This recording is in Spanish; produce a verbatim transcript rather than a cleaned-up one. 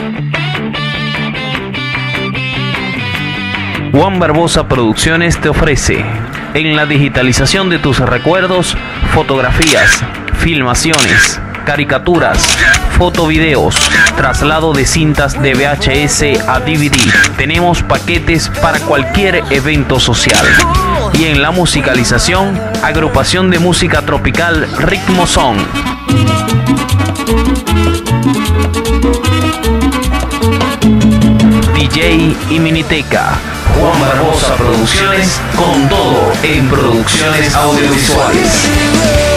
Juan Barbosa Producciones te ofrece, en la digitalización de tus recuerdos, fotografías, filmaciones, caricaturas, fotovideos, traslado de cintas de V H S a D V D. Tenemos paquetes para cualquier evento social. Y en la musicalización, agrupación de música tropical Ritmo Son. D J y Miniteca. Juan Barbosa Producciones, con todo en producciones audiovisuales.